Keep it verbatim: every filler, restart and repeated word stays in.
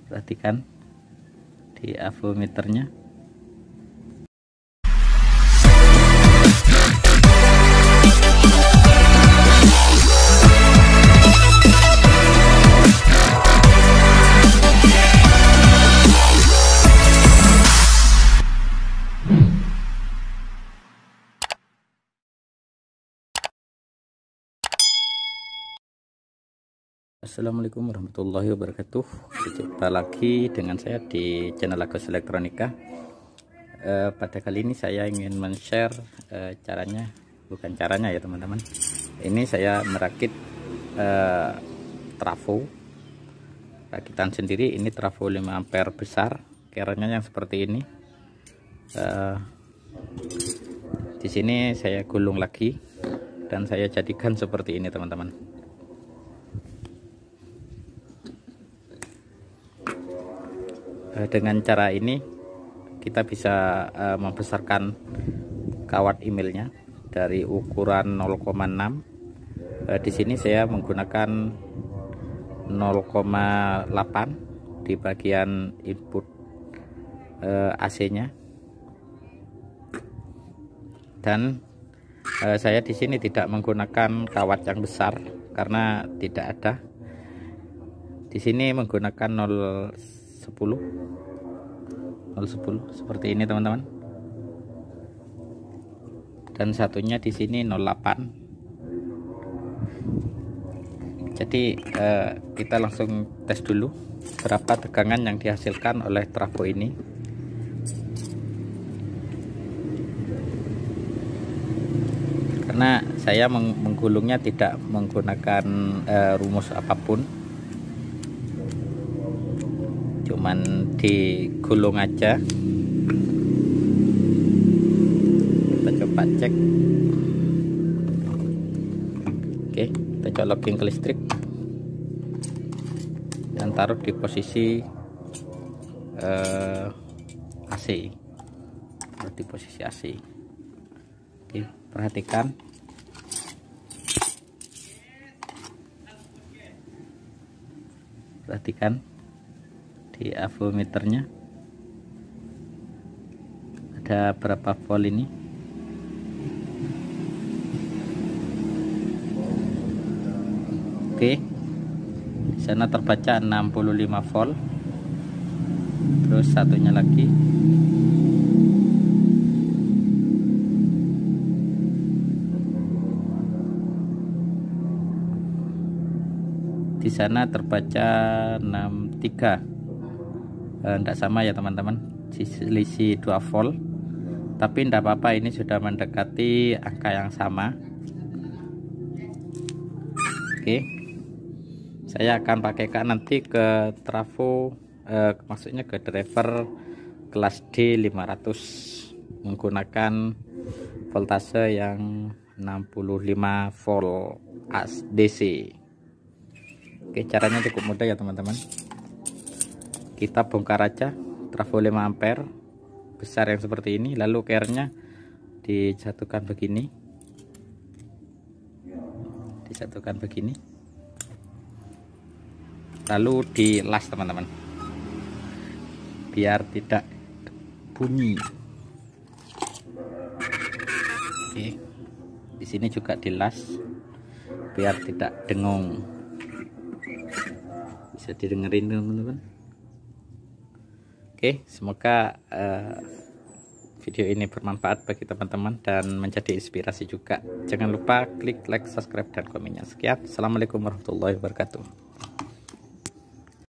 Perhatikan di avometernya. Assalamualaikum warahmatullahi wabarakatuh. Berjumpa lagi dengan saya di channel Agus Elektronika. e, Pada kali ini saya ingin men-share e, caranya, bukan caranya ya teman-teman. Ini saya merakit e, trafo rakitan sendiri. Ini trafo lima ampere besar, keranya yang seperti ini. e, Di sini saya gulung lagi dan saya jadikan seperti ini teman-teman. Dengan cara ini kita bisa uh, membesarkan kawat emailnya dari ukuran nol koma enam. Uh, di sini saya menggunakan nol koma delapan di bagian input uh, A C-nya. Dan uh, saya di sini tidak menggunakan kawat yang besar karena tidak ada. Di sini menggunakan nol sepuluh nol sepuluh seperti ini teman-teman, dan satunya di sini nol delapan. Jadi eh, kita langsung tes dulu berapa tegangan yang dihasilkan oleh trafo ini. Karena saya menggulungnya tidak menggunakan eh, rumus apapun, cuman digulung aja. Kita coba cek. Oke, kita colokin ke listrik dan taruh di posisi uh, A C, taruh di posisi A C. Oke, perhatikan. Perhatikan di avometernya ada berapa volt ini. Oke, di sana terbaca enam puluh lima volt. Terus satunya lagi di sana terbaca enam puluh tiga. Tidak eh, sama ya teman-teman, selisih dua volt, tapi tidak apa-apa, ini sudah mendekati angka yang sama. Oke, saya akan pakaikan nanti ke trafo, eh, maksudnya ke driver kelas D lima ratus menggunakan voltase yang enam puluh lima volt D C. Oke, caranya cukup mudah ya teman-teman. Kita bongkar aja trafo lima ampere besar yang seperti ini, lalu care-nya dijatuhkan begini, disatukan begini, lalu dilas teman-teman, biar tidak bunyi. Oke, di sini juga dilas biar tidak dengung. Bisa didengerin teman-teman. Oke, semoga uh, video ini bermanfaat bagi teman-teman dan menjadi inspirasi juga. Jangan lupa klik like, subscribe, dan komennya. Sekian, assalamualaikum warahmatullahi wabarakatuh.